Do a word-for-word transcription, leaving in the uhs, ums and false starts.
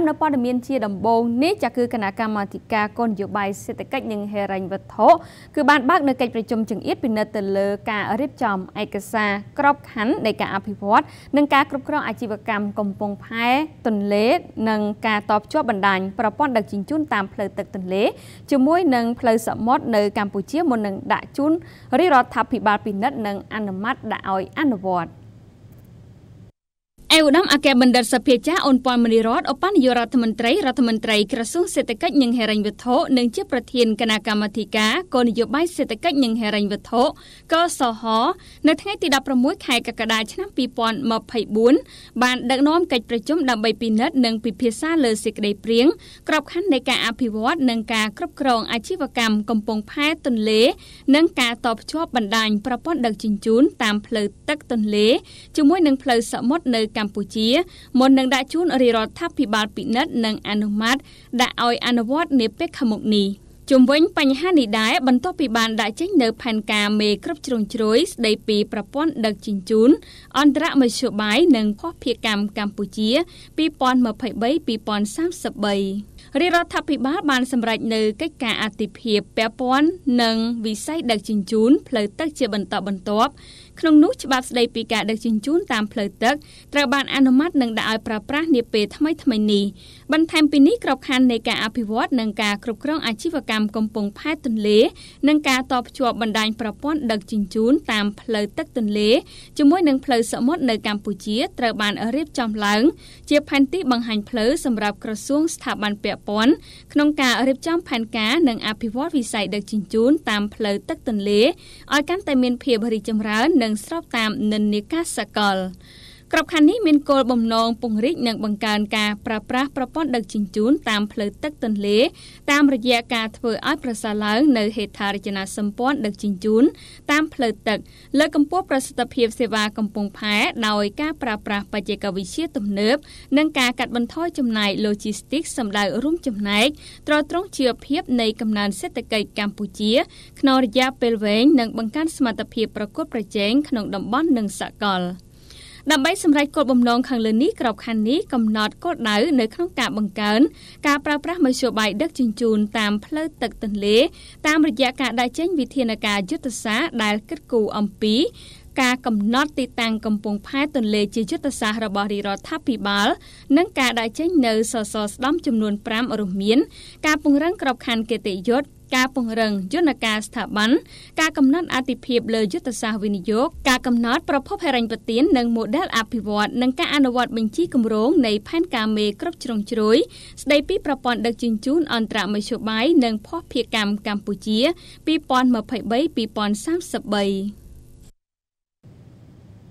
នៅព័ត៌មានជាដំបូងនេះចាគឺគណៈកម្មាធិការគោលនយោបាយសេដ្ឋកិច្ចនិងហិរញ្ញវត្ថុគឺបានបើកនៅកិច្ចប្រជុំចង្អៀតពិនិត្យទៅលើការរៀបចំឯកសារក្របខ័ណ្ឌនៃការអភិវឌ្ឍនិងការគ្រប់គ្រងអាជីវកម្មកំពង់ផែទន្លេនិងការតភ្ជាប់បណ្ដាញប្រព័ន្ធដឹកជញ្ជូនតាមផ្លូវទឹកទន្លេជាមួយនឹងផ្លូវសមុទ្រនៅកម្ពុជាមុននឹងដាក់ជូនរាជរដ្ឋាភិបាលពិនិត្យនិងអនុម័តដាក់ឲ្យអនុវត្តឯឧត្តមអគ្គបណ្ឌិតសភាចាស់អូនពាន់មនីរតឧបនាយករដ្ឋមន្ត្រីរដ្ឋមន្ត្រីក្រសួងសេដ្ឋកិច្ចនិងហិរញ្ញវត្ថុនិងជាប្រធានគណៈកម្មាធិការគោលនយោបាយសេដ្ឋកិច្ចនិងហិរញ្ញវត្ថុកសហនៅថ្ងៃទីដប់ប្រាំមួយខែកក្កដាឆ្នាំពីរពាន់ម្ភៃបួនបានដឹកនាំកិច្ចប្រជុំដើម្បីពិនិត្យនិងពិភាក្សាលើសេចក្តីព្រាងក្របខ័ណ្ឌនៃការអភិវឌ្ឍនិងការគ្រប់គ្រងអាជីវកម្មកំពង់ផែទន្លេនិងការតភ្ជាប់បណ្ដាញប្រព័ន្ធដឹកជញ្ជូនតាមផ្លូវទឹកទន្លេជាមួយនឹងផ្លូវសមុទ្រនៅកម្ពុជាមុននឹងដាក់ជូនរាជរដ្ឋាភិបាលពិនិត្យនិងអនុម័តដាក់ឲ្យអនុវត្តនាពេលខាងមុខនេះជុំវិញបញ្ហានេះដែរបន្ទាប់ពីបានដាក់ចេញនៅផែនការមេគ្រប់ជ្រុងជ្រោយស្ដីពីប្រព័ន្ធដឹកជញ្ជូនអន្តរមធ្យោបាយនិងភស្តុភារកម្មកម្ពុជាពីរពាន់ម្ភៃបីដល់ពីរពាន់សាមសិបបីរាជរដ្ឋាភិបាលបានសម្រេចនៅកិច្ចការអាទិភាពពាក់ព័ន្ធនឹងវិស័យដឹកជញ្ជូនផ្លូវទឹកជាបន្តបន្ទាប់ក្នុងនោះច្បាប់ស្ដីពីការដឹកជញ្ជូនតាមផ្លូវទឹកត្រូវបានអនុម័តនិងដាក់ឲ្យប្រើប្រាស់នាពេលថ្មីៗនេះបន្ថែមពីនេះក្របខ័ណ្ឌនៃការអភិវឌ្ឍនិងការគ្រប់គ្រងអាជីវកម្មកំពង់ផែទន្លេនិងការតភ្ជាប់បណ្ដាញប្រព័ន្ធដឹកជញ្ជូនតាមផ្លូវទឹកទន្លេជាមួយនឹងផ្លូវសមុទ្រនៅកម្ពុជាត្រូវបានរៀបចំឡើងជាផែនទីបង្ហាញផ្លូវសម្រាប់ក្រសួងស្ថាប័នពាក់ព័ន្ធក្នុងការរៀបចំផែនការនិងអភិវឌ្ឍវិស័យដឹកជញ្ជូនតាមផ្លូវទឹកទន្លេឲ្យកាន់តែមានភាពរីកចម្រើននិងស្របតាមនិន្នាការសកលក្របខ័ណ្ឌនេះមានគោលបំណងពង្រីកនិងបង្កើនការប្រើប្រាស់ប្រព័ន្ធដឹកជញ្ជូនតាមផ្លូវទឹកទន្លេតាមរយៈការធ្វើឲ្យប្រសើរឡើងនៅហេដ្ឋារចនាសម្ព័ន្ធដឹកជញ្ជូនតាមផ្លូវទឹកលើកកម្ពស់ប្រសិទ្ធភាពសេវាកំពង់ផែដោយការប្រើប្រាស់បច្ចេកវិទ្យាទំនើបនិងការកាត់បន្ថយចំណាយ Logistics សម្ដៅរួមចំណែកទ្រទ្រង់ជីវភាពនៃកំណើនសេដ្ឋកិច្ចកម្ពុជាក្នុងរយៈពេលវែងនិងបង្កើនសមត្ថភាពប្រកួតប្រជែងក្នុងតំបន់និងសកលដើម្បីសម្រេចគោលបំណងខាងលើនេះក្របខ័ណ្ឌនេះកំណត់គោលដៅនៅក្នុងការបង្កើនការប្រើប្រាស់មធ្យោបាយដឹកជញ្ជូនតាមផ្លូវទឹកទន្លេតាមរយៈការដាក់ចេញវិធានការយុទ្ធសាស្ត្រដែលគិតគូរអំពីការកំណត់ទីតាំងកំពង់ផែទន្លេជាយុទ្ធសាស្ត្ររបស់រាជរដ្ឋាភិបាលនិងការដាក់ចេញនៅសសរស្តម្ភចំនួនប្រាំរួមមានការពង្រឹងក្របខ័ណ្ឌកិត្តិយសការពង្រឹងយន្តការស្ថាប័នការកំណត់អាទិភាពលើយុទ្ធសាស្ត្រវិនិយោគការកំណត់ប្រភពហិរញ្ញប្បទាននិង model អភិវឌ្ឍនិងការអនុវត្តបញ្ជីគម្រោងនៃផែនការមេគ្រប់ជ្រុងជ្រោយស្ដីពីប្រព័ន្ធដឹកជញ្ជូនអន្តរមធ្យោបាយនិងភស្តុភារកម្មកម្ពុជាពីរពាន់ម្ភៃបីដល់ពីរពាន់សាមសិបបី